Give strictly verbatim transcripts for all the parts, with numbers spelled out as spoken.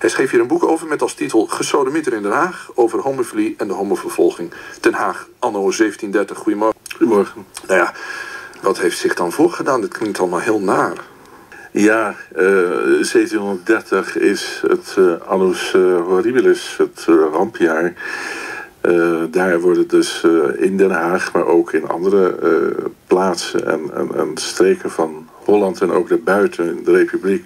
Hij schreef hier een boek over met als titel Gesodemieter in Den Haag, over homofilie en de homovervolging. Den Haag, anno zeventien dertig. Goedemorgen. Goedemorgen. Nou ja, wat heeft zich dan voorgedaan? Dit klinkt allemaal heel naar. Ja, uh, zeventienhonderddertig is het uh, annus uh, horribilis, het uh, rampjaar. Uh, daar worden dus uh, in Den Haag, maar ook in andere uh, plaatsen en, en, en streken van Holland en ook daarbuiten in de Republiek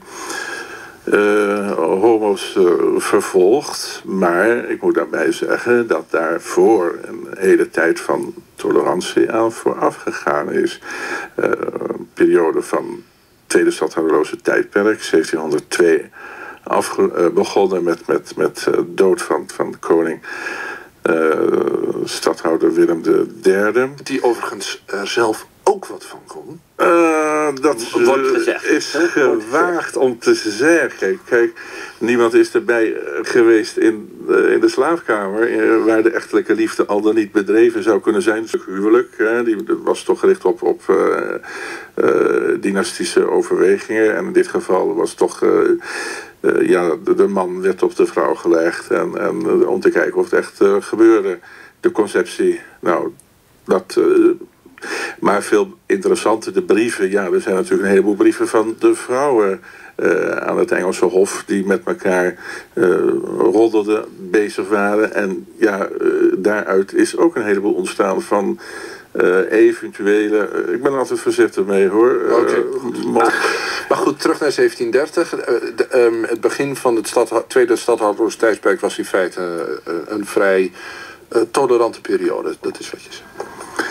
uh, homo's uh, vervolgd. Maar ik moet daarbij zeggen dat daarvoor een hele tijd van tolerantie aan vooraf gegaan is. Uh, een periode van tweede stadhouderloze tijdperk, zeventienhonderdtwee, afge, uh, begonnen met, met, met uh, dood van, van de koning. Uh, stadhouder Willem de derde. Die overigens er zelf ook wat van kon. Uh, dat uh, gezegd, is he? gewaagd om te zeggen. Kijk, niemand is erbij geweest in, uh, in de slaapkamer, uh, waar de echtelijke liefde al dan niet bedreven zou kunnen zijn. Het huwelijk, uh, die was toch gericht op, op uh, uh, dynastische overwegingen. En in dit geval was toch... Uh, Uh, ja, de, de man werd op de vrouw gelegd en, en uh, om te kijken of het echt uh, gebeurde. De conceptie, nou, dat... Uh, maar veel interessanter, de brieven. Ja, er zijn natuurlijk een heleboel brieven van de vrouwen uh, aan het Engelse Hof die met elkaar uh, roddelden, bezig waren. En ja, uh, daaruit is ook een heleboel ontstaan van... Uh, eventuele... Uh, ik ben er altijd voorzichtig mee, hoor. Uh, okay, maar, maar goed, terug naar zeventien dertig. Uh, de, um, het begin van het stad, tweede stadhouderloze tijdperk was in feite uh, een vrij uh, tolerante periode. Dat is wat je zegt.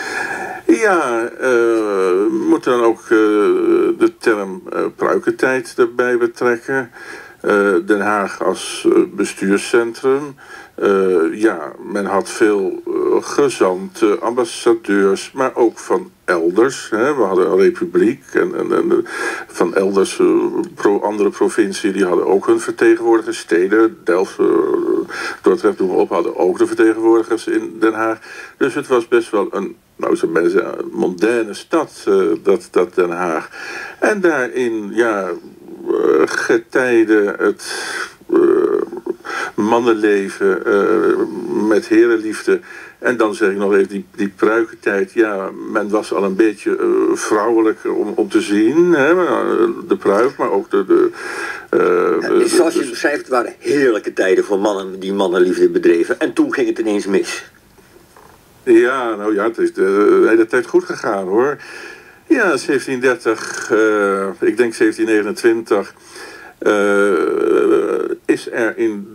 Ja, uh, we moeten dan ook uh, de term uh, pruikentijd erbij betrekken. Uh, Den Haag als uh, bestuurscentrum. Uh, ja, men had veel uh, gezanten, ambassadeurs, maar ook van elders. Hè. We hadden een republiek en, en, en van elders, uh, pro, andere provincie, die hadden ook hun vertegenwoordigers. Steden, Delft, uh, Dordrecht, doen we op, hadden ook de vertegenwoordigers in Den Haag. Dus het was best wel een, nou zou men zeggen, een mondaine stad, uh, dat, dat Den Haag. En daarin, ja, uh, getijden het... Uh, mannenleven uh, met herenliefde. En dan zeg ik nog even die, die pruikentijd. Ja, men was al een beetje uh, vrouwelijk om, om te zien. Hè? De pruik, maar ook de... de uh, ja, zoals je dus beschrijft, het waren heerlijke tijden voor mannen die mannenliefde bedreven. En toen ging het ineens mis. Ja, nou ja, het is de hele tijd goed gegaan, hoor. Ja, zeventien dertig, uh, ik denk zeventien negenentwintig... Uh, is er in,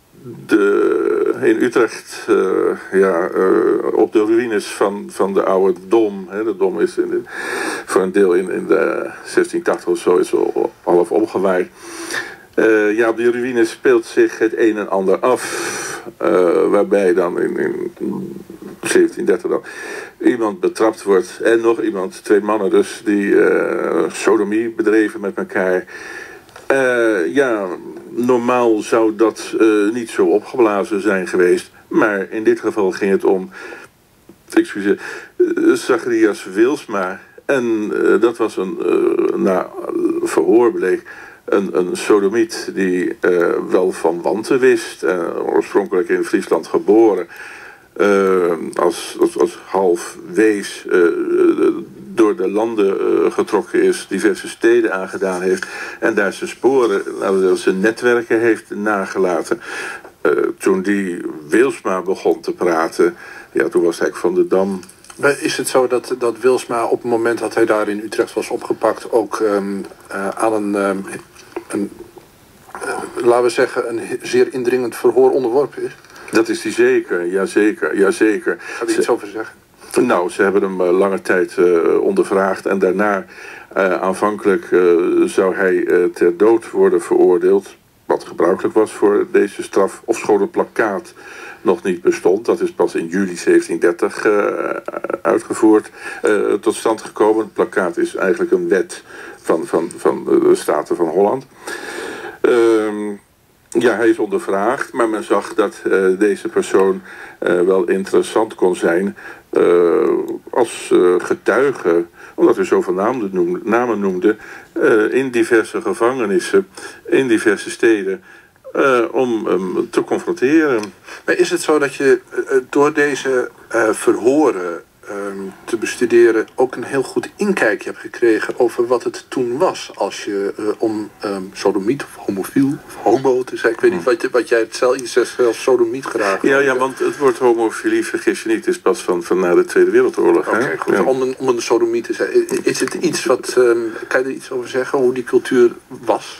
de, in Utrecht uh, ja, uh, op de ruïnes van, van de oude Dom. Hè, de Dom is in de, voor een deel in, in de zestien tachtig of zo is al half omgewaaid. Uh, ja, op die ruïnes speelt zich het een en ander af. Uh, waarbij dan in, in zeventien dertig dan iemand betrapt wordt. En nog iemand, twee mannen dus, die uh, sodomie bedreven met elkaar. Uh, ja, normaal zou dat uh, niet zo opgeblazen zijn geweest. Maar in dit geval ging het om, excuseer, uh, Zacharias Wilsma. En uh, dat was een, uh, na verhoor bleek, een, een sodomiet die uh, wel van wanten wist. Uh, oorspronkelijk in Friesland geboren. Uh, als, als, als half wees uh, door de landen uh, getrokken is, diverse steden aangedaan heeft en daar zijn sporen, laten we zijn netwerken heeft nagelaten. Uh, toen die Wilsma begon te praten, ja, toen was hij van de Dam. Is het zo dat, dat Wilsma op het moment dat hij daar in Utrecht was opgepakt ook um, uh, aan een, um, een uh, laten we zeggen, een zeer indringend verhoor onderworpen is? Dat is hij zeker, jazeker, jazeker. Kan je iets over zeggen? Nou, ze hebben hem uh, lange tijd uh, ondervraagd en daarna uh, aanvankelijk uh, zou hij uh, ter dood worden veroordeeld. Wat gebruikelijk was voor deze straf, ofschoon het plakkaat nog niet bestond. Dat is pas in juli zeventien dertig uh, uitgevoerd, uh, tot stand gekomen. Het plakkaat is eigenlijk een wet van, van, van de Staten van Holland. Uh, Ja, hij is ondervraagd, maar men zag dat uh, deze persoon uh, wel interessant kon zijn uh, als uh, getuige, omdat hij zoveel namen noemde, namen noemde uh, in diverse gevangenissen, in diverse steden, uh, om um, te confronteren. Maar is het zo dat je uh, door deze uh, verhoren um, te bestuderen ook een heel goed inkijkje hebt gekregen over wat het toen was als je uh, om um, sodomiet of homofiel of homo te zijn? Ik weet niet wat, wat jij het zelf, je zegt zelf sodomiet graag. Ja, ja, want het woord homofilie, vergis je niet, is pas van, van na de Tweede Wereldoorlog. Oké, okay, goed. Ja. Om, een, om een sodomiet te zijn. Is het iets wat, um, kan je er iets over zeggen, hoe die cultuur was?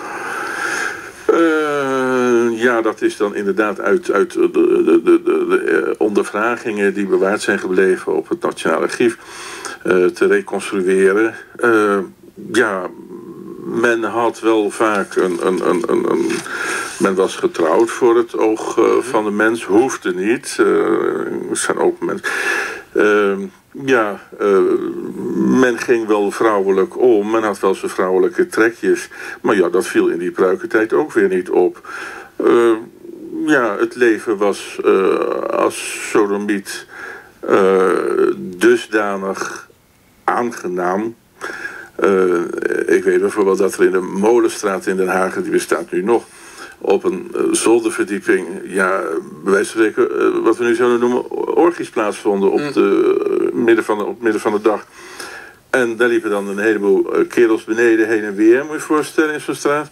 Uh, ja, dat is dan inderdaad uit, uit de, de, de, de, de ondervragingen die bewaard zijn gebleven op het Nationaal Archief uh, te reconstrueren. Uh, ja, men had wel vaak een, een, een, een, een... Men was getrouwd voor het oog uh, van de mens, hoefde niet. Uh, er zijn ook mensen... Uh, ja, uh, men ging wel vrouwelijk om, men had wel zijn vrouwelijke trekjes. Maar ja, dat viel in die pruikentijd ook weer niet op. Uh, ja, het leven was uh, als sodomiet uh, dusdanig aangenaam. Uh, ik weet bijvoorbeeld dat er in de Molenstraat in Den Haag, die bestaat nu nog, op een uh, zolderverdieping, ja, bij wijze van spreken, uh, wat we nu zouden noemen, orgies plaatsvonden op, de, uh, midden van de, op het midden van de dag. En daar liepen dan een heleboel uh, kerels beneden heen en weer, moet je je voorstellen, in zo'n straat.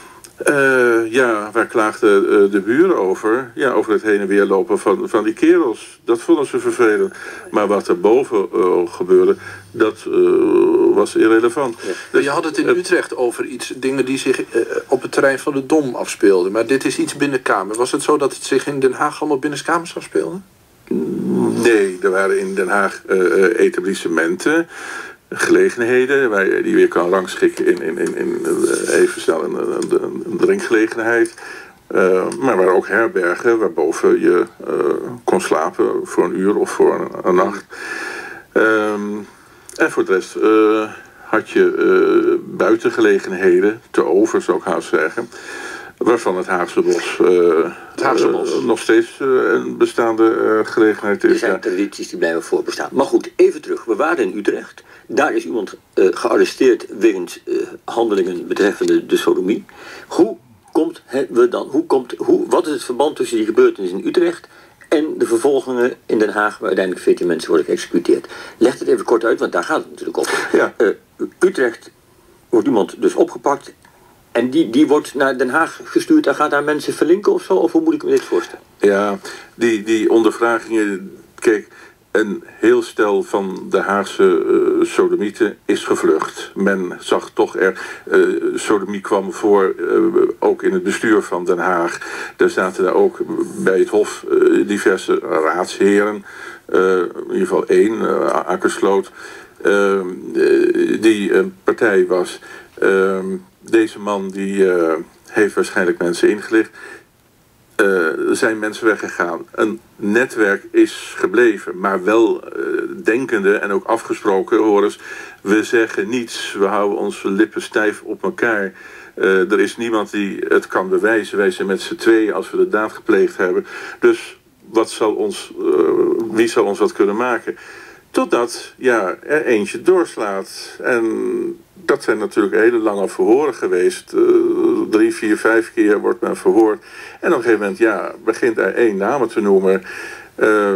Uh, ja, waar klaagden uh, de buren over? Ja, over het heen en weer lopen van, van die kerels. Dat vonden ze vervelend. Maar wat er boven uh, gebeurde, dat uh, was irrelevant. Ja. Dus, je had het in Utrecht over iets, dingen die zich uh, op het terrein van de Dom afspeelden. Maar dit is iets binnenkamer. Was het zo dat het zich in Den Haag allemaal binnenkamers afspeelde? Nee, er waren in Den Haag uh, etablissementen, gelegenheden waar je die weer kan rangschikken in, in, in, in even snel een, een, een drinkgelegenheid. Uh, maar waar ook herbergen waarboven je uh, kon slapen voor een uur of voor een, een nacht. Um, en voor de rest uh, had je uh, buitengelegenheden, te over zou ik haast zeggen, waarvan het Haagse Bos, uh, het Haagse Bos. Uh, nog steeds uh, een bestaande uh, gelegenheid is. Er zijn tradities die blijven voorbestaan. Maar goed, even terug. We waren in Utrecht. Daar is iemand uh, gearresteerd wegens uh, handelingen betreffende de sodomie. Hoe komt we dan? Hoe komt, hoe, wat is het verband tussen die gebeurtenis in Utrecht en de vervolgingen in Den Haag, waar uiteindelijk veertien mensen worden geëxecuteerd? Leg het even kort uit, want daar gaat het natuurlijk op. Ja. Uh, Utrecht wordt iemand dus opgepakt. En die, die wordt naar Den Haag gestuurd en gaat daar mensen verlinken of zo? Of hoe moet ik me dit voorstellen? Ja, die, die ondervragingen, kijk, een heel stel van de Haagse uh, sodomieten is gevlucht. Men zag toch er, uh, sodomie kwam voor, uh, ook in het bestuur van Den Haag. Er zaten daar ook bij het Hof uh, diverse raadsheren, uh, in ieder geval één, uh, Akersloot, uh, die een partij was. Uh, Deze man die uh, heeft waarschijnlijk mensen ingelicht. Uh, er zijn mensen weggegaan. Een netwerk is gebleven, maar wel uh, denkende en ook afgesproken. Hoor eens, we zeggen niets, we houden onze lippen stijf op elkaar. Uh, er is niemand die het kan bewijzen. Wij zijn met z'n tweeën als we de daad gepleegd hebben. Dus wat zal ons, uh, wie zal ons wat kunnen maken? Totdat ja, er eentje doorslaat. En dat zijn natuurlijk hele lange verhoren geweest. Uh, drie, vier, vijf keer wordt men verhoord. En op een gegeven moment ja, begint er één naam te noemen. Uh,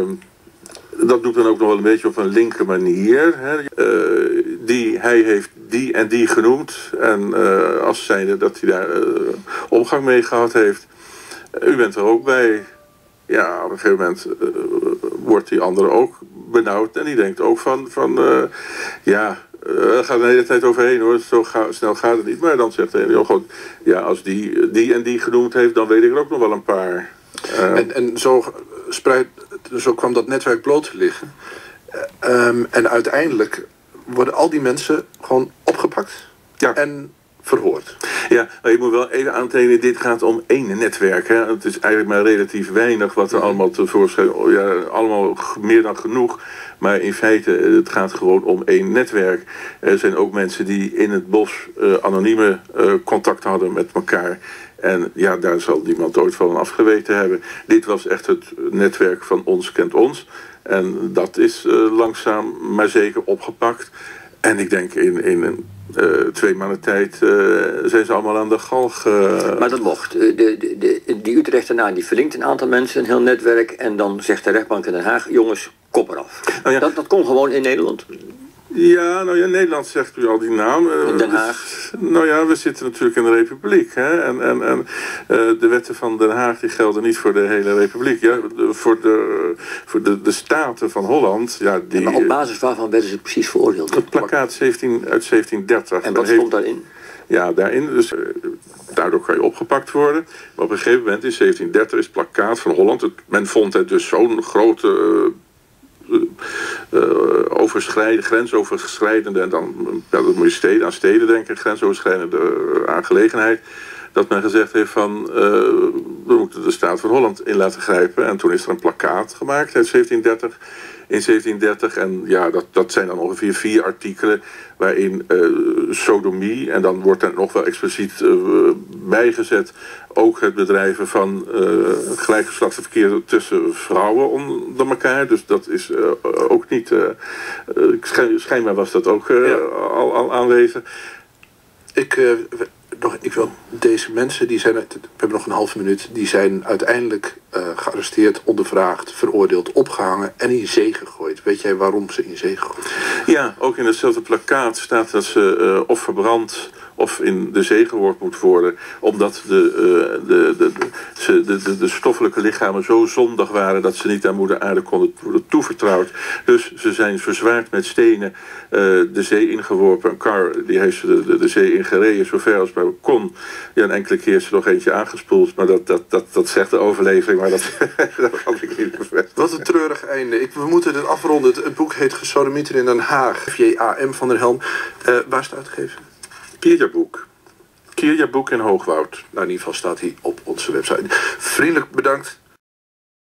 dat doet dan ook nog wel een beetje op een linker manier. Hè. Uh, die, hij heeft die en die genoemd. En uh, als zijnde dat hij daar uh, omgang mee gehad heeft. Uh, u bent er ook bij. Ja, op een gegeven moment uh, wordt die andere ook benauwd. En die denkt ook van, van uh, ja, uh, er gaat de hele tijd overheen hoor. Zo ga, snel gaat het niet. Maar dan zegt hij, oh God, ja, als die, die en die genoemd heeft, dan weet ik er ook nog wel een paar. Uh, en, en zo, spreid, zo kwam dat netwerk bloot te liggen. Uh, um, en uiteindelijk worden al die mensen gewoon opgepakt. Ja. En verhoord. Ja, maar je moet wel even aantekenen, dit gaat om één netwerk. Hè. Het is eigenlijk maar relatief weinig wat er mm. allemaal tevoorschijn... Ja, allemaal meer dan genoeg. Maar in feite, het gaat gewoon om één netwerk. Er zijn ook mensen die in het bos uh, anonieme uh, contact hadden met elkaar. En ja, daar zal niemand ooit van afgeweten hebben. Dit was echt het netwerk van ons kent ons. En dat is uh, langzaam maar zeker opgepakt. En ik denk in, in een uh, twee maanden tijd uh, zijn ze allemaal aan de galg. Uh... Maar dat mocht. De, de, de, die Utrechtenaar die verlinkt een aantal mensen, een heel netwerk. En dan zegt de rechtbank in Den Haag, jongens, kop eraf. Oh ja. dat, dat kon gewoon in Nederland. Ja, nou ja, Nederland zegt u al die naam. In Den Haag. Dus, nou ja, we zitten natuurlijk in de Republiek. Hè? En, en, en uh, de wetten van Den Haag die gelden niet voor de hele Republiek. Ja? De, voor de, voor de, de Staten van Holland. Ja, die, ja, maar op basis waarvan werden ze precies veroordeeld? Het plakkaat zeventien, uit zeventien dertig. En wat stond daarin? Ja, daarin. Dus, uh, daardoor kan je opgepakt worden. Maar op een gegeven moment in zeventien dertig is het plakkaat van Holland. Het, men vond het dus zo'n grote... Uh, Uh, uh, overschrijden, grensoverschrijdende, en dan ja, dat moet je steden, aan steden denken, grensoverschrijdende uh, aangelegenheid, dat men gezegd heeft van uh, we moeten de staat van Holland in laten grijpen. En toen is er een plakkaat gemaakt uit zeventien dertig, in zeventien dertig, en ja, dat, dat zijn dan ongeveer vier artikelen waarin uh, sodomie, en dan wordt er nog wel expliciet uh, bijgezet ook het bedrijven van uh, gelijkgeslachtsverkeer tussen vrouwen onder elkaar. Dus dat is uh, ook niet... Uh, uh, schijn, schijnbaar was dat ook uh, ja. al, al aanwezig. Ik, uh, nog, ik wil deze mensen, die zijn, we hebben nog een halve minuut, die zijn uiteindelijk uh, gearresteerd, ondervraagd, veroordeeld, opgehangen en in zee gegooid. Weet jij waarom ze in zee gegooid zijn? Ja, ook in hetzelfde plakkaat staat dat ze uh, of verbrand of in de zee geworpen moet worden, omdat de, uh, de, de, de, de, de, de stoffelijke lichamen zo zondig waren dat ze niet aan moeder aarde konden worden toevertrouwd. Dus ze zijn verzwaard met stenen uh, de zee ingeworpen. Een kar, die heeft ze de, de, de zee ingereden, zover als maar kon. Ja, een enkele keer is er nog eentje aangespoeld, maar dat, dat, dat, dat zegt de overlevering, maar dat, dat had ik niet bevestigd. Wat een treurig einde. Ik, we moeten het afronden. Het boek heet Gesodemieter in Den Haag. F J A M van der Helm. Uh, waar is het uitgegeven? Kirjaboek. Kirjaboek in Hoogwoud. Nou, in ieder geval staat hij op onze website. Vriendelijk bedankt.